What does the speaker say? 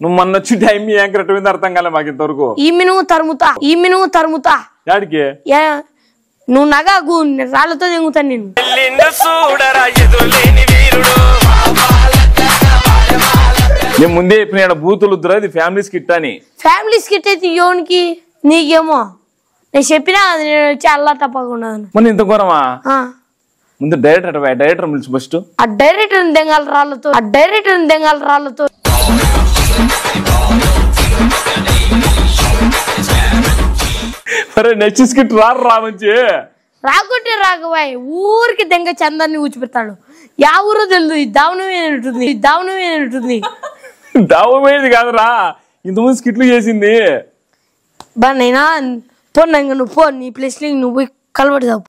నువ్వు మొన్న వచ్చి టైం యాంకర్ ఎటు అర్థం కాలే మాకు ఇంతవరకు. ఈమెను తరుముతా యాడికి నువ్వు నగాగు రాళ్ళతో తెంగుతాను నేను. నేను ముందే చెప్పిన బూతులు వద్దురా, ఇది ఫ్యామిలీ స్కిట్ అని. ఫ్యామిలీ స్కిట్ అయితే యోనికి నీకేమో నేను చెప్పినా చాలా తప్పకుండా మన ఇంత ఘోరమా. ముందు డైరెక్టర్ పిలిచి ఫస్ట్. ఆ డైరెక్టర్ దెంగాల రాళ్ళతో నెక్స్ట్ స్కిట్ రా మంచి రాకుంటే రాకబాయ్ ఊరికి దెంగ చందాన్ని ఊచిపెడతాడు. యా ఊరో తెలియదు. దావనమేనట్టుంది. దావమేది కాదురా, ఇంతకుముందు స్కిట్లు చేసింది. బా నైనా పో, నువ్వు పో, నీ ప్లేస్ నువ్వు పోయి కలబడతావు.